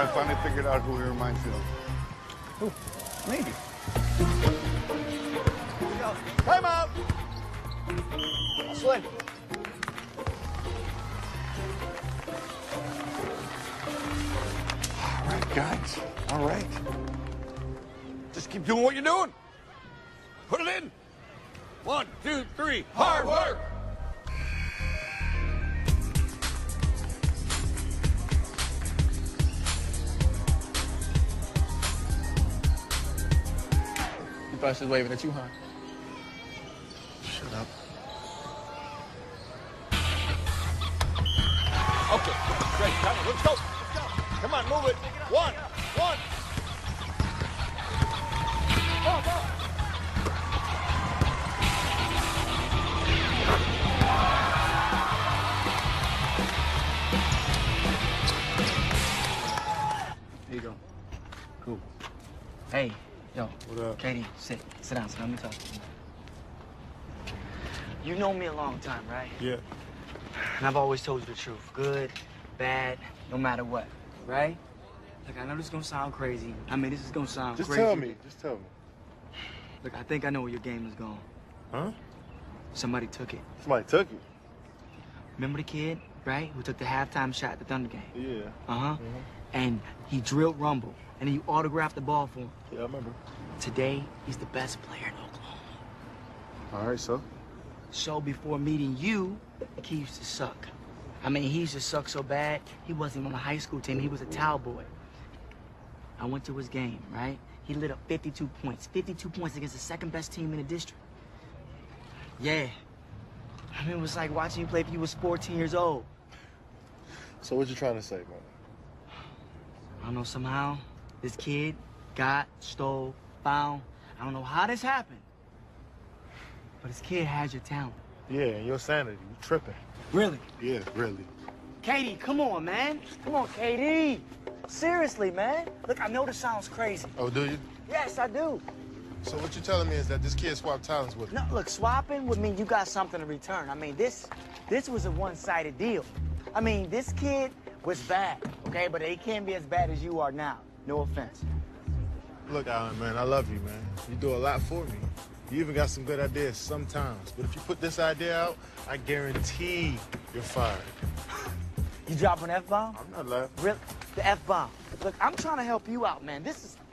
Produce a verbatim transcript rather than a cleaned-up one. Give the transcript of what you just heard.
finally figured out who he reminds you of. Who? Maybe. Time out! Hustle in. All right, guys. All right. Just keep doing what you're doing. Put it in. One, two, three. Hard work. You thought she was waving at you, huh? Shut up. Okay, great. Come on, let's go. Let's go. Come on, move it. One, one. Go, go. Here you go. Cool. Hey, yo. What up? Katie, sit. Sit down, sit down. Let me talk to you. You know me a long time, right? Yeah. And I've always told you the truth. Good, bad, no matter what, right? Look, I know this is gonna sound crazy. I mean, this is gonna sound Just crazy. tell me. Just tell me. Look, I think I know where your game is going. Huh? Somebody took it. Somebody took it. Remember the kid, right, who took the halftime shot at the Thunder game? Yeah. Uh-huh. Mhm. And he drilled Rumble, and then you autographed the ball for him. Yeah, I remember. Today, he's the best player in Oklahoma. All right, so? So before meeting you, he used to suck. I mean, he used to suck so bad, he wasn't even on the high school team. He was a towel boy. I went to his game, right? He lit up fifty-two points. fifty-two points against the second best team in the district. Yeah. I mean, it was like watching you play if you was fourteen years old. So what you trying to say, man? I don't know, somehow, this kid got, stole, found. I don't know how this happened. But this kid has your talent. Yeah, and your sanity. You tripping. Really? Yeah, really. Katie, come on, man. Come on, Katie. Seriously, man. Look, I know this sounds crazy. Oh, do you? Yes, I do. So what you're telling me is that this kid swapped talents with No, look, swapping would mean you got something to return. I mean, this this was a one-sided deal. I mean, this kid was bad, okay? But he can't be as bad as you are now. No offense. Look, Alan, man, I love you, man. You do a lot for me. You even got some good ideas sometimes. But if you put this idea out, I guarantee you're fired. You drop an F-bomb? I'm not laughing. Really? The F-bomb. Look, I'm trying to help you out, man. This is